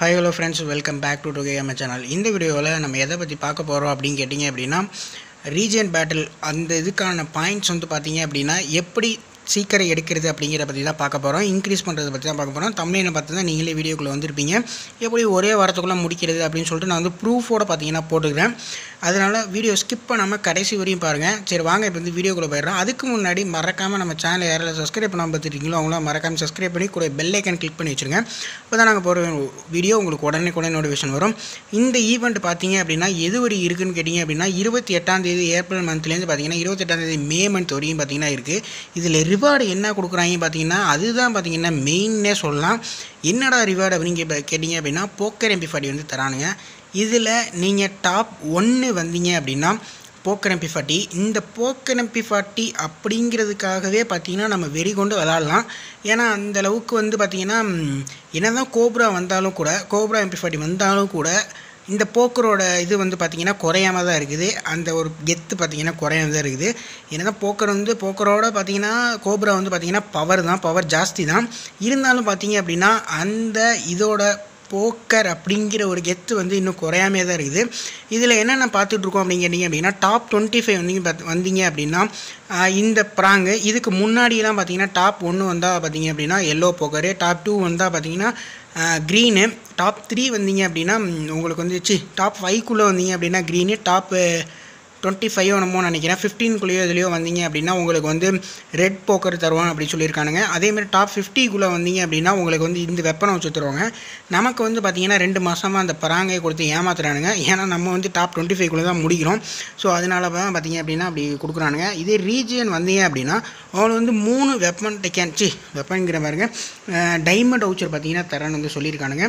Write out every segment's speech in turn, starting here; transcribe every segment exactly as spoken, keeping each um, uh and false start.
Hi hello friends, welcome back to Togeyama channel. இந்த வீடியோவில் நம்ம எதை பற்றி பார்க்க போகிறோம் அப்படின்னு கேட்டிங்க அப்படின்னா ரீஜியன் பேட்டில் அந்த இதுக்கான பாயிண்ட்ஸ் வந்து பார்த்தீங்க அப்படின்னா எப்படி சீக்கிரம் எடுக்கிறது அப்படிங்கிற பற்றி தான் பார்க்க போகிறோம். இன்க்ரீஸ் பண்ணுறதை பற்றி தான் பார்க்க போகிறோம். தமிழ்ல பார்த்து தான் நீங்களே வீடியோக்குள்ளே வந்திருப்பீங்க. எப்படி ஒரே வாரத்துக்குள்ளே முடிக்கிறது அப்படின்னு சொல்லிட்டு நான் வந்து ப்ரூஃபோடு பார்த்தீங்கன்னா போட்டுக்கிறேன். அதனால் வீடியோ ஸ்கிப் பண்ணாமல் கடைசி வரையும் பாருங்கள். சரி வாங்க இப்போ வந்து வீடியோக்குள்ளே போயிடுறோம். அதுக்கு முன்னாடி மறக்காமல் நம்ம சேனலை யாரெல்லாம் சப்ஸ்கிரைப் பண்ணாமல் பார்த்துருக்கீங்களோ அவங்களாம் மறக்காமல் சப்ஸ்கிரைப் பண்ணி கூட பெல் ஐக்கன் கிளிக் பண்ணி வச்சுருங்க. அப்போ தான் நாங்கள் போகிற வீடியோ உங்களுக்கு உடனே உடனே நோட்டிஃபிகேஷன் வரும். இந்த ஈவெண்ட் பார்த்தீங்க அப்படின்னா எது வரை இருக்குதுன்னு கேட்டிங்க அப்படின்னா இருபத்தி எட்டாம் தேதி ஏப்ரல் மந்த்லேருந்து பார்த்தீங்கன்னா இருபத்தெட்டாம் தேதி மே மந்த் வரையும் பார்த்தீங்கன்னா இருக்குது. இதில் ரிவார்டு என்ன கொடுக்குறாங்க பார்த்தீங்கன்னா அதுதான் பார்த்தீங்கன்னா மெயின்னே சொல்லலாம். என்னடா ரிவார்டு அப்படின்னு கே கேட்டிங்க அப்படின்னா போக்கர் எம்பி ஃபார்ட்டி வந்து தரானுங்க. இதில் நீங்கள் டாப் ஒன்று வந்தீங்க அப்படின்னா போக்கர் எம்பி ஃபார்ட்டி இந்த போக்கர் எம்பி ஃபார்ட்டி அப்படிங்கிறதுக்காகவே பார்த்திங்கன்னா நம்ம வெறி கொண்டு விளாட்லாம். ஏன்னா அந்தளவுக்கு வந்து பார்த்திங்கன்னா என்ன தான் கோப்ரா வந்தாலும் கூட கோப்ரா எம்பி ஃபார்ட்டி வந்தாலும் கூட இந்த போக்கரோட இது வந்து பார்த்திங்கன்னா குறையாமல் தான் இருக்குது. அந்த ஒரு கெத்து பார்த்திங்கன்னா குறையாமல் தான் இருக்குது. ஏன்னா தான் போக்கர் வந்து போக்கரோட பார்த்திங்கன்னா கோப்ரா வந்து பார்த்திங்கன்னா பவர் தான் பவர் ஜாஸ்தி தான். இருந்தாலும் பார்த்திங்க அப்படின்னா அந்த இதோட போக்கர் அப்படிங்கிற ஒரு கெத்து வந்து இன்னும் குறையாமே தான் இருக்குது. இதில் என்னென்ன பார்த்துட்ருக்கோம் அப்படின்னு கேட்டிங்க அப்படின்னா டாப் டுவெண்ட்டி ஃபைவ் வந்தீங்க பார்த்து வந்தீங்க அப்படின்னா இந்த ப்ராங்கு இதுக்கு முன்னாடியெலாம் பார்த்திங்கன்னா டாப் ஒன்று வந்தால் பார்த்திங்க அப்படின்னா எல்லோ போக்கரு, டாப் டூ வந்தால் பார்த்திங்கன்னா க்ரீனு, டாப் த்ரீ வந்தீங்க அப்படின்னா உங்களுக்கு வந்து சி டாப் ஃபைவ்க்குள்ளே வந்தீங்க அப்படின்னா க்ரீனு, டாப்பு டுவெண்ட்டி ஃபைவ் என்னமோ நினைக்கிறேன் ஃபிஃப்டீன்குள்ளேயோ இதுலையோ வந்தீங்க அப்படின்னா உங்களுக்கு வந்து ரெட் போக்கர் தருவாங்க அப்படின்னு சொல்லியிருக்கானுங்க. அதேமாதிரி டாப் ஃபிஃப்டிக்குள்ளே வந்தீங்க அப்படின்னா உங்களுக்கு வந்து இந்த வெப்பனை வச்சு தருவாங்க. நமக்கு வந்து பார்த்திங்கன்னா ரெண்டு மாதமாக அந்த பராங்கை கொடுத்து ஏமாத்துறானுங்க. ஏன்னா நம்ம வந்து டாப் டுவெண்ட்டி ஃபைவ்க்குள்ளே தான் முடிக்கிறோம். ஸோ அதனால தான் பார்த்திங்க அப்படின்னா அப்படி கொடுக்குறானுங்க. இதே ரீஜியன் வந்தீங்க அப்படின்னா அவங்களுக்கு வந்து மூணு வெப்பன் டெக்கன் சி வெப்பன்கிற பாருங்க டைமண்ட் வவுச்சர் பார்த்திங்கன்னா தரேன்னு வந்து சொல்லியிருக்கானுங்க.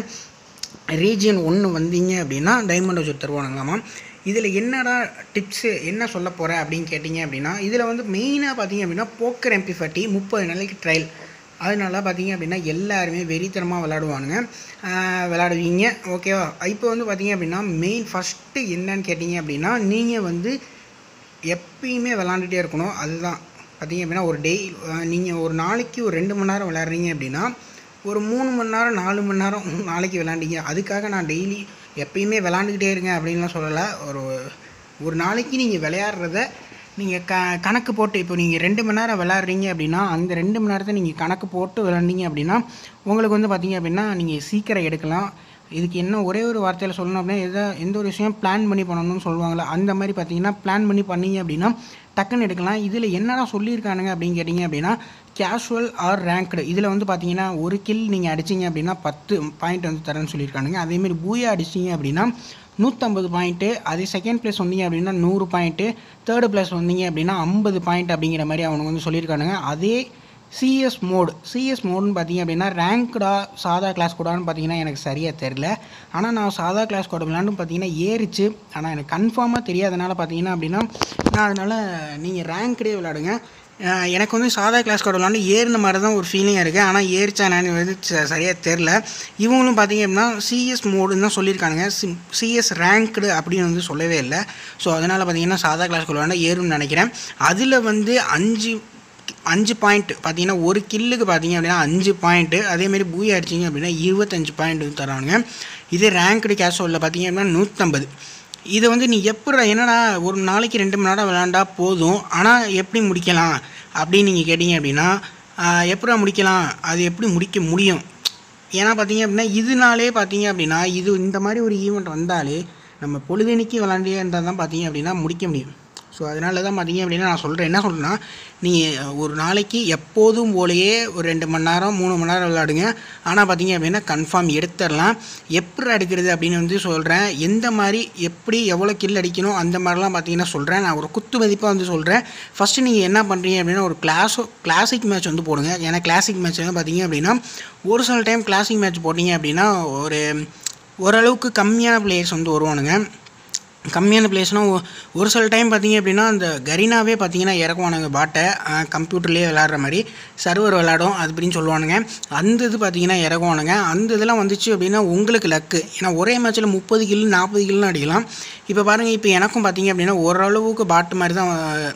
ரீஜியன் ஒன்று வந்தீங்க அப்படின்னா டைமண்ட் வவுச்சர் தருவானுங்களாமா. இதில் என்னடா டிப்ஸு என்ன சொல்ல போகிறேன் அப்படின்னு கேட்டிங்க அப்படின்னா இதில் வந்து மெயினாக பார்த்திங்க அப்படின்னா போக்கர் எம்பி ஃபார்ட்டி முப்பது நாளைக்கு ட்ரையல். அதனால பார்த்திங்க அப்படின்னா எல்லாருமே வெறித்தனமாக விளாடுவானுங்க விளாடுவீங்க ஓகேவா. இப்போ வந்து பார்த்திங்க அப்படின்னா மெயின் ஃபஸ்ட்டு என்னன்னு கேட்டிங்க அப்படின்னா நீங்கள் வந்து எப்பயுமே விளாண்டுட்டே இருக்கணும். அதுதான் பார்த்திங்க அப்படின்னா ஒரு டெய் நீங்கள் ஒரு நாளைக்கு ஒரு ரெண்டு மணி நேரம் விளாட்றீங்க அப்படின்னா ஒரு மூணு மணி நேரம் நாலு மணி நேரம் நாளைக்கு விளாண்டிங்க. அதுக்காக நான் டெய்லி எப்பயுமே விளாண்டுக்கிட்டே இருங்க அப்படின்லாம் சொல்லலை. ஒரு ஒரு நாளைக்கு நீங்கள் விளையாடுறத நீங்கள் க கணக்கு போட்டு இப்போ நீங்கள் ரெண்டு மணி நேரம் விளாட்றீங்க அப்படின்னா அந்த ரெண்டு மணி நேரத்தை நீங்கள் கணக்கு போட்டு விளாண்டிங்க அப்படின்னா உங்களுக்கு வந்து பார்த்திங்க அப்படின்னா நீங்கள் சீக்கிரம் எடுக்கலாம். இதுக்கு என்ன ஒரே ஒரு வார்த்தையில் சொல்லணும் அப்படின்னா எதை எந்த ஒரு விஷயம் பிளான் பண்ணி பண்ணணும்னு சொல்லுவாங்களே அந்த மாதிரி பார்த்தீங்கன்னா பிளான் பண்ணி பண்ணிங்க அப்படின்னா டக்குன்னு எடுக்கலாம். இதில் என்னடா சொல்லியிருக்கானுங்க அப்படின்னு கேட்டிங்க அப்படின்னா கேஷுவல் ஆர் ரேங்க்டு இதில் வந்து பார்த்தீங்கன்னா ஒரு கில் நீங்கள் அடிச்சிங்க அப்படின்னா பத்து பாயிண்ட் வந்து தரேன்னு சொல்லியிருக்கானுங்க. அதேமாரி பூயா அடிச்சிங்க அப்படின்னா நூற்றம்பது பாயிண்ட்டு, அதே செகண்ட் ப்ளேஸ் வந்தீங்க அப்படின்னா நூறு பாயிண்ட்டு, தேர்டு ப்ளேஸ் வந்தீங்க அப்படின்னா ஐம்பது பாயிண்ட் அப்படிங்கிற மாதிரி அவனுக்கு வந்து சொல்லியிருக்கானுங்க. அதே சிஎஸ் மோடு சிஎஸ் மோடுன்னு பார்த்தீங்க அப்படின்னா ரேங்க்டா சாதா கிளாஸ் கூடான்னு பார்த்தீங்கன்னா எனக்கு சரியாக தெரில. ஆனால் நான் சாதா கிளாஸ் கூட விளாண்டு பார்த்தீங்கன்னா ஏறிச்சு. ஆனால் எனக்கு கன்ஃபார்மாக தெரியாதனால பார்த்தீங்கன்னா அப்படின்னா நான் அதனால் நீங்கள் ரேங்க்டே விளாடுங்க. எனக்கு வந்து சாதா கிளாஸ் கூட விளாண்டு ஏறின மாதிரி தான் ஒரு ஃபீலிங்காக இருக்குது. ஆனால் ஏறிச்சா நான் வந்து சரியாக தெரில. இவங்களும் பார்த்திங்க அப்படின்னா சிஎஸ் மோடுன்னு தான் சொல்லியிருக்கானுங்க. சி சிஎஸ் ரேங்க்டு அப்படின்னு வந்து சொல்லவே இல்லை. ஸோ அதனால் பார்த்திங்கன்னா சாதா கிளாஸ் கூட விளாண்டு ஏறும்னு நினைக்கிறேன். அதில் வந்து அஞ்சு அஞ்சு பாயிண்ட் பார்த்தீங்கன்னா ஒரு கில்லுக்கு பார்த்தீங்க அப்படின்னா அஞ்சு பாயிண்ட்டு, அதேமாரி பூய் அடிச்சிங்க அப்படின்னா இருபத்தஞ்சு பாயிண்ட் தரானுங்க. இதே ரேங்க்டு கேஷுவலில் பார்த்தீங்க அப்படின்னா நூற்றம்பது. இதை வந்து நீ எப்படி என்னடா ஒரு நாளைக்கு ரெண்டு மணி நேரம் விளாண்டா போதும் ஆனால் எப்படி முடிக்கலாம் அப்படின்னு நீங்கள் கேட்டிங்க அப்படின்னா எப்படா முடிக்கலாம் அது எப்படி முடிக்க முடியும். ஏன்னா பார்த்தீங்க அப்படின்னா இதனாலே பார்த்தீங்க அப்படின்னா இது இந்த மாதிரி ஒரு ஈவெண்ட் வந்தாலே நம்ம பொழுதெனிக்கு விளாண்டே இருந்தால் தான் பார்த்தீங்க அப்படின்னா முடிக்க முடியும். ஸோ அதனால தான் பார்த்தீங்க அப்படின்னா நான் சொல்கிறேன் என்ன சொல்கிறேன்னா நீங்கள் ஒரு நாளைக்கு எப்போதும் போலையே ஒரு ரெண்டு மணி நேரம் மூணு மணி நேரம் விளாடுங்க. ஆனால் பார்த்தீங்க அப்படின்னா கன்ஃபார்ம் எடுத்துடலாம். எப்படி அடிக்கிறது அப்படின்னு வந்து சொல்கிறேன். எந்த மாதிரி எப்படி எவ்வளோ கில் அடிக்கணும் அந்த மாதிரிலாம் பார்த்தீங்கன்னா சொல்கிறேன். நான் ஒரு குத்து மதிப்பாக வந்து சொல்கிறேன். ஃபஸ்ட்டு நீங்கள் என்ன பண்ணுறீங்க அப்படின்னா ஒரு கிளாஸோ கிளாசிக் மேட்ச் வந்து போடுங்க. ஏன்னா கிளாசிக் மேட்ச் வந்து பார்த்தீங்க அப்படின்னா ஒரு சில டைம் கிளாசிக் மேட்ச் போட்டிங்க அப்படின்னா ஒரு ஓரளவுக்கு கம்மியான பிளேயர்ஸ் வந்து வருவானுங்க. கம்மியான பிளேஸ்னால் ஒரு சில டைம் பார்த்திங்க அப்படின்னா அந்த கரீனாவே பார்த்திங்கன்னா இறக்குவானுங்க பாட்டை கம்ப்யூட்டர்லேயே விளாட்ற மாதிரி சர்வர் விளாடும் அது அப்படின்னு சொல்லுவானுங்க. அந்த இது பார்த்திங்கன்னா இறக்குவானுங்க. அந்த இதெல்லாம் வந்துச்சு அப்படின்னா உங்களுக்கு லக்கு. ஏன்னா ஒரே மேட்ச்சில் முப்பது கிலோ நாற்பது கிலோன்னு அடிக்கலாம். இப்போ பாருங்கள் இப்போ எனக்கும் பார்த்திங்க அப்படின்னா ஓரளவுக்கு பாட்டு மாதிரி தான்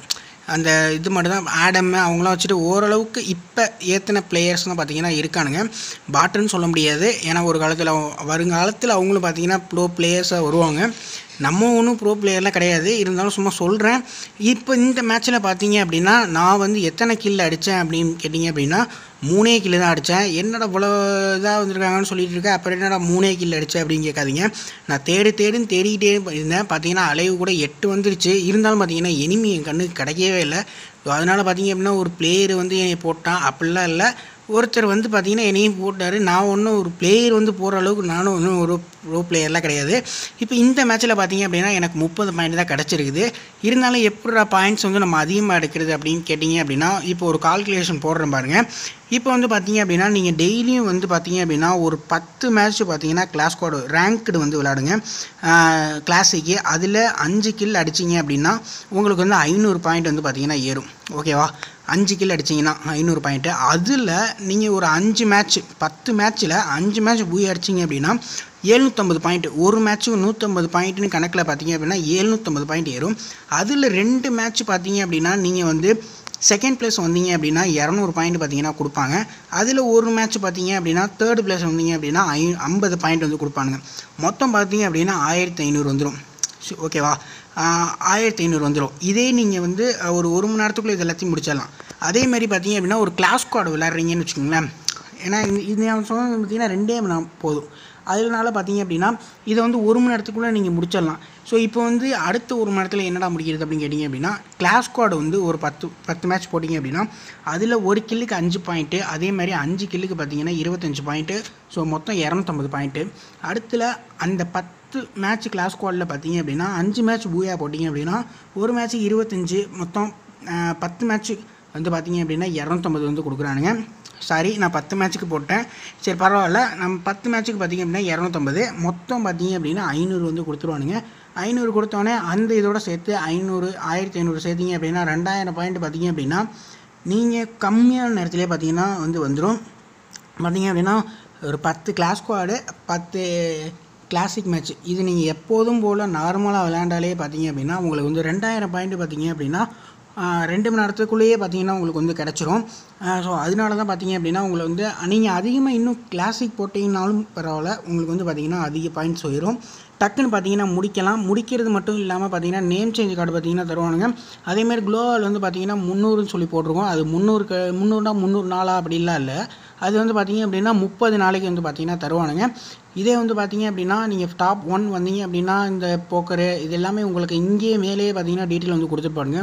அந்த இது மட்டும் தான் ஆடம் அவங்களாம் வச்சுட்டு ஓரளவுக்கு இப்போ ஏற்றின பிளேயர்ஸ்லாம் பார்த்தீங்கன்னா இருக்கானுங்க. பாட்டுன்னு சொல்ல முடியாது, ஏன்னா ஒரு காலத்தில் வருங்காலத்தில் அவங்களும் பார்த்தீங்கன்னா ப்ரோ பிளேயர்ஸாக வருவாங்க. நம்ம ஒன்றும் ப்ரோ பிளேயர்லாம் கிடையாது, இருந்தாலும் சும்மா சொல்கிறேன். இப்போ இந்த மேட்ச்சில் பார்த்தீங்க அப்படின்னா நான் வந்து எத்தனை கில் அடித்தேன் அப்படின்னு கேட்டிங்க அப்படின்னா மூணே கில்லு தான் அடித்தேன். என்னடா இவ்வளோ இதாக வந்திருக்காங்கன்னு சொல்லிட்டு இருக்கேன், அப்புறம் என்னடா மூணே கில் அடித்தேன் அப்படின்னு கேட்காதீங்க. நான் தேடி தேடின்னு தேடிக்கிட்டே இருந்தேன். பார்த்தீங்கன்னா அலைவு கூட எட்டு வந்துருச்சு. இருந்தாலும் பார்த்தீங்கன்னா எனிமி என் கண்ணுக்கு கிடைக்கவே இல்லை. ஸோ அதனால் பார்த்தீங்க அப்படின்னா ஒரு பிளேயர் வந்து என்னை போட்டான், அப்படிலாம் இல்லை. ஒருத்தர் வந்து பார்த்திங்கன்னா என்னையும் போட்டார். நான் ஒன்றும் ஒரு பிளேயர் வந்து போகிற அளவுக்கு நானும் ஒன்றும் ஒரு ப்ரோ பிளேயர்லாம் கிடையாது. இப்போ இந்த மேட்ச்சில் பார்த்திங்க அப்படின்னா எனக்கு முப்பது பாயிண்ட் தான் கிடச்சிருக்குது. இருந்தாலும் எப்படா பாயிண்ட்ஸ் வந்து நம்ம அதிகமாக எடுக்கிறது அப்படின்னு கேட்டிங்க அப்படின்னா இப்போ ஒரு கால்குலேஷன் போடுறேன் பாருங்கள். இப்போ வந்து பார்த்திங்க அப்படின்னா நீங்கள் டெய்லியும் வந்து பார்த்திங்க அப்படின்னா ஒரு பத்து மேட்ச் பார்த்திங்கன்னா கிளாஸ் ஸ்குவாட் ரேங்க்டு வந்து விளையாடுங்க கிளாஸிக்கு. அதில் அஞ்சு கில் அடிச்சிங்க அப்படின்னா உங்களுக்கு வந்து ஐநூறு பாயிண்ட் வந்து பார்த்திங்கன்னா ஏறும். ஓகேவா? அஞ்சு கில் அடிச்சிங்கன்னா ஐநூறு பாயிண்ட்டு. அதில் நீங்கள் ஒரு அஞ்சு மேட்ச் பத்து மேட்ச்சில் அஞ்சு மேட்ச் போய் அடிச்சிங்க அப்படின்னா எழுநூற்றம்பது பாயிண்ட்டு. ஒரு மேட்ச்சுக்கு நூற்றம்பது பாயிண்ட்டுன்னு கணக்கில் பார்த்தீங்க அப்படின்னா எழுநூற்றம்பது பாயிண்ட் ஏறும். அதில் ரெண்டு மேட்ச் பார்த்தீங்க அப்படின்னா நீங்கள் வந்து செகண்ட் பிளேஸ் வந்தீங்க அப்படின்னா இரநூறு பாயிண்ட் பார்த்தீங்கன்னா கொடுப்பாங்க. அதில் ஒரு மேட்ச் பார்த்தீங்க அப்படின்னா தேர்ட் பிளேஸ் வந்தீங்க அப்படின்னா ஐ ஐம்பது பாயிண்ட் வந்து கொடுப்பானுங்க. மொத்தம் பார்த்தீங்க அப்படின்னா ஆயிரத்தி ஐநூறு வந்துடும். ஓகேவா? ஆயிரத்தி ஐநூறு வந்துடும். இதே நீங்கள் வந்து ஒரு ஒரு மணி நேரத்துக்குள்ளே இது எல்லாத்தையும் முடிச்சிடலாம். அதே மாதிரி பார்த்தீங்க அப்படின்னா ஒரு கிளாஸ் ஸ்குவாட் விளையாடுறீங்கன்னு வச்சுக்கோங்களேன். ஏன்னா இது நான் சொன்னது பார்த்தீங்கன்னா ரெண்டே மணி நேரம் போதும். அதனால பார்த்தீங்க அப்படின்னா இதை வந்து ஒரு மணி நேரத்துக்குள்ளே நீங்கள் முடிச்சிடலாம். ஸோ இப்போ வந்து அடுத்த ஒரு மணி நேரத்தில் என்னடா முடிக்கிறது அப்படின்னு கேட்டிங்க அப்படின்னா கிளாஸ் ஸ்குவாட் வந்து ஒரு பத்து பத்து மேட்ச் போட்டிங்க அப்படின்னா அதில் ஒரு கில்லுக்கு அஞ்சு பாயிண்ட்டு, அதே மாதிரி அஞ்சு கில்லுக்கு பார்த்தீங்கன்னா இருபத்தஞ்சு பாயிண்ட்டு. ஸோ மொத்தம் இரநூத்தம்பது பாயிண்ட்டு. அடுத்தில் அந்த பத்து மேட்ச் கிளாஸ் ஸ்குவாடில் பார்த்தீங்க அப்படின்னா அஞ்சு மேட்ச் பூயா போட்டிங்க அப்படின்னா ஒரு மேட்ச்சுக்கு இருபத்தஞ்சு, மொத்தம் பத்து மேட்ச்சு வந்து பார்த்திங்க அப்படின்னா இரநூத்தம்பது வந்து கொடுக்குறானுங்க. சாரி, நான் பத்து மேட்ச்சுக்கு போட்டேன். சரி பரவாயில்ல, நம்ம பத்து மேட்ச்சுக்கு பார்த்திங்க அப்படின்னா இரநூத்தம்பது, மொத்தம் பார்த்திங்க அப்படின்னா ஐநூறு வந்து கொடுத்துருவானுங்க. ஐநூறு கொடுத்தோடனே அந்த இதோட சேர்த்து ஐநூறு ஆயிரத்தி ஐநூறு சேர்த்திங்க அப்படின்னா ரெண்டாயிரம் பாயிண்ட் பார்த்திங்க அப்படின்னா நீங்கள் கம்மியான நேரத்துலேயே பார்த்திங்கன்னா வந்து வந்துடும். பார்த்திங்க அப்படின்னா ஒரு பத்து கிளாஸ் ஸ்குவாடு பத்து கிளாசிக் மேட்ச் இது நீங்கள் எப்போதும் போல் நார்மலாக விளையாண்டாலே பார்த்திங்க அப்படின்னா உங்களுக்கு வந்து ரெண்டாயிரம் பாயிண்ட் பார்த்திங்க அப்படின்னா ரெண்டு மணி நேரத்துக்குள்ளேயே பார்த்தீங்கன்னா உங்களுக்கு வந்து கிடச்சிரும். ஸோ அதனால தான் பார்த்தீங்க அப்படின்னா உங்களை வந்து நீங்கள் அதிகமாக இன்னும் கிளாசிக் போட்டிங்கனாலும் பரவாயில்ல, உங்களுக்கு வந்து பார்த்திங்கன்னா அதிக பாயிண்ட்ஸ் போயிடும். டக்குன்னு பார்த்தீங்கன்னா முடிக்கலாம். முடிக்கிறது மட்டும் இல்லாமல் பார்த்தீங்கன்னா நேம் சேஞ்ச் கார்டு பார்த்தீங்கன்னா தருவானுங்க. அதேமாதிரி குளோவால் வந்து பார்த்தீங்கன்னா முந்நூறுன்னு சொல்லி போட்டிருக்கோம். அது முந்நூறுக்கு முந்நூறுனா முந்நூறு நாளா அப்படிலாம் இல்லை. அது வந்து பார்த்திங்க அப்படின்னா முப்பது நாளைக்கு வந்து பார்த்திங்கன்னா தருவானுங்க. இதே வந்து பார்த்திங்க அப்படின்னா நீங்கள் டாப் ஒன் வந்தீங்க அப்படின்னா இந்த போக்கரு இது எல்லாமே உங்களுக்கு இங்கேயே மேலேயே பார்த்தீங்கன்னா டீட்டெயில் வந்து கொடுத்துருப்பாருங்க.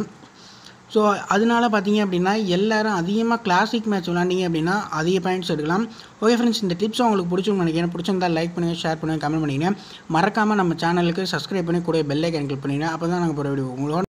ஸோ அதனால பார்த்தீங்க அப்படின்னா எல்லோரும் அதிகமாக கிளாசிக் மேட்ச் விளாண்டிங்க அப்படின்னா அதிக பாயிண்ட்ஸ் எடுக்கலாம். ஓகே ஃப்ரெண்ட்ஸ், இந்த டிப்ஸ் உங்களுக்கு பிடிச்சிருன்னு நினைக்கிறேன். பிடிச்சிருந்தால் லைக் பண்ணுங்கள், ஷேர் பண்ணுங்கள், கமெண்ட் பண்ணிங்க. மறக்காமல் நம்ம சேனலுக்கு சப்ஸ்கிரைப் பண்ணி கூட பெல் ஐக்கான் கிளிக் பண்ணிங்க. அப்போ தான் நாங்கள் போகிற வீடியோ உங்களோட